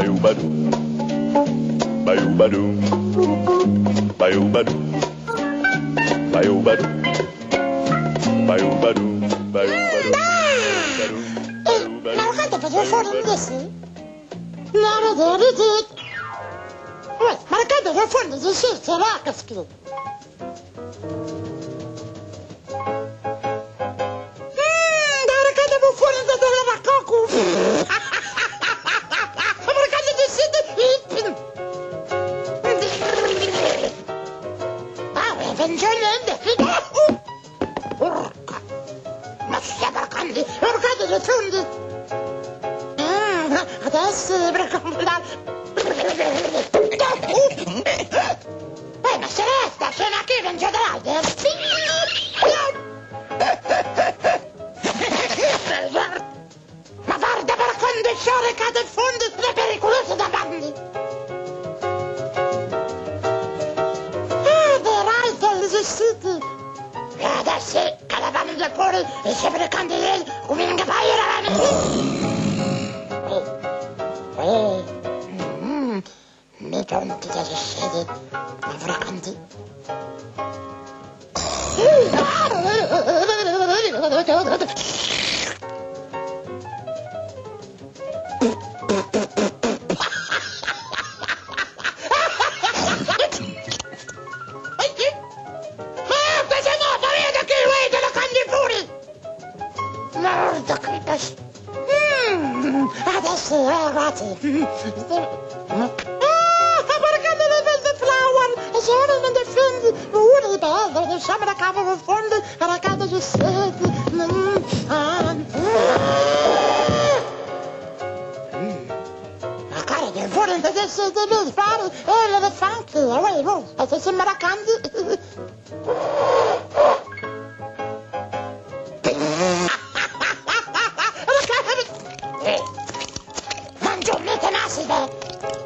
Bayou-badou, bayou-badou, bayou-badou, bayou-badou, bayou-badou, bayou-badou. Marca de fazer fornece. Nada de dizer. Ué, marca de fazer fornece, será que é aquilo? Porca! Ma stiamo arcando! Arcando le fonde! Adesso dovremmo andare... ma se resta, sono qui, non c'è dall'altro! Ma guarda, per quando il sole cade in fondo, è pericoloso davanti! Resistite! E adesso calavamo del fuori e se per candele come che fai mi pronti da sede ma fracante Merda che das... Adesso, guardate. Perché delle belle flower? E sono in difendi. Uno di bello, siamo da capo del fondo, la casa di sete. La cara del fuori adesso deve fare l'elefante. Adesso siamo da candy. Mangio un metanaside!